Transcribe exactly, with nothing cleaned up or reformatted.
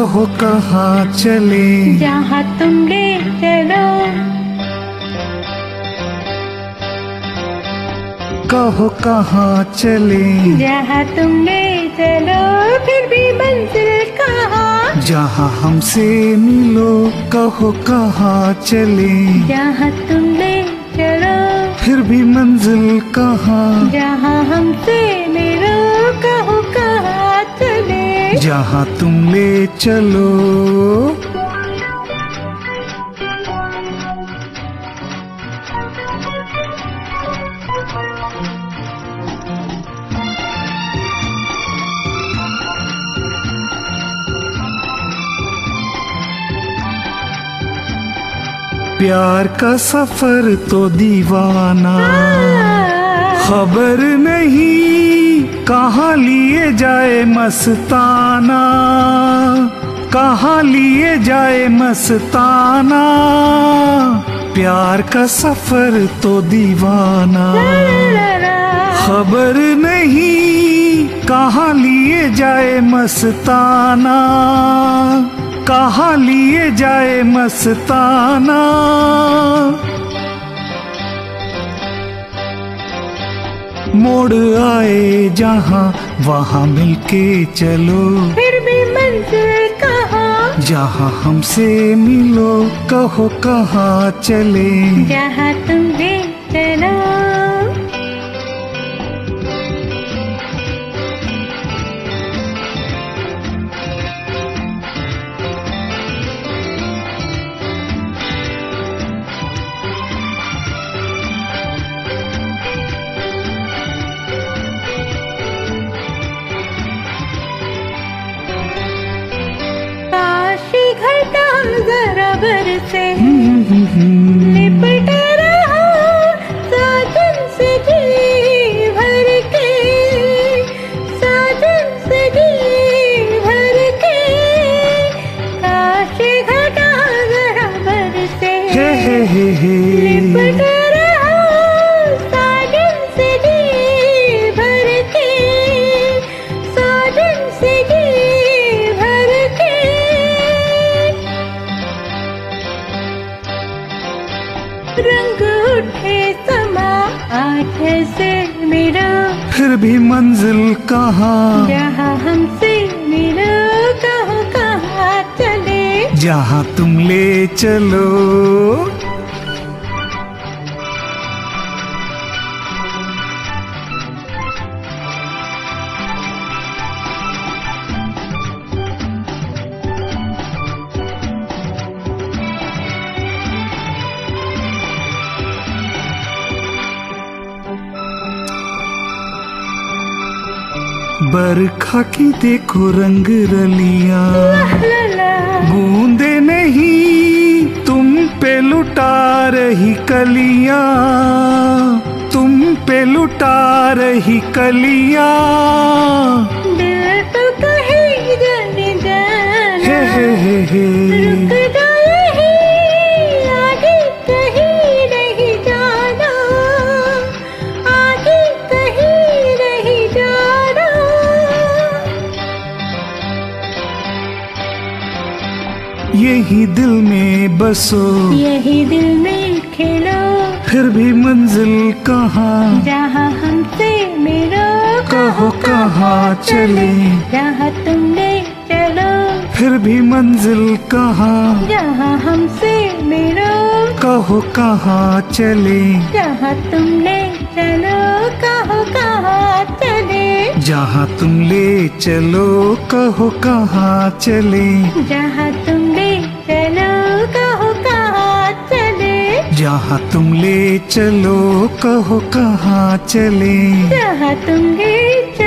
कहो कहाँ चले, जहाँ तुम ले चलो। कहो कहाँ चले, जहाँ तुम ले चलो। फिर भी मंजिल कहाँ, जहाँ हमसे मिलो। कहो कहाँ चले, जहाँ तुम ले चलो। फिर भी मंजिल कहाँ, जहाँ हमसे मिलो। कहो कहाँ चले, जहाँ तुम ले चलो। प्यार का सफर तो दीवाना, खबर नहीं कहाँ लिए जाए मस्ताना, कहाँ लिए जाए मस्ताना। प्यार का सफर तो दीवाना, खबर नहीं कहाँ लिए जाए मस्ताना, कहाँ लिए जाए मस्ताना। मोड़ आए जहाँ वहाँ मिलके चलो। फिर भी मंजिल कहाँ, जहाँ हमसे मिलो। कहो कहाँ चले, जहाँ तुम ले चलो। घटा जरा बरसे, लिपट रहा साजन से जी भर के, साजन से जी भर के। काश घटा जरा बरसे, हे हे हे हे। लिपट रहा साजन से जी भर के, साजन से जी भर के। रंग उठे समा आँख से मिलो। फिर भी मंजिल कहाँ, जहाँ हमसे मिलो। कहो कहाँ चले, जहाँ तुम ले चलो। बरखा की देखो रंग रलियां, बूंदे नहीं तुम पे लुटा रही कलियां, तुम पे लुटा रही कलियां। दिल तो कहे जाने जाना, हे हे हे हे। रुक जा यहीं, आगे कहीं नहीं जाना, आगे कहीं नहीं जाना। यही दिल में बसो, यही दिल में खेलो। फिर भी मंजिल कहाँ, जहाँ हमसे मिलो। कहो कहाँ चले, जहाँ तुम ले चलो। फिर भी मंजिल कहाँ, जहाँ हमसे मिलो। कहो कहाँ चले, जहाँ तुम ले चलो। कहो कहाँ चले, जहाँ तुम ले चलो। कहो कहाँ चले, जहाँ तुम ले चलो। कहो कहाँ चले, जहाँ तुम ले चलो। कहो कहाँ चले, जहाँ तुम ले चलो।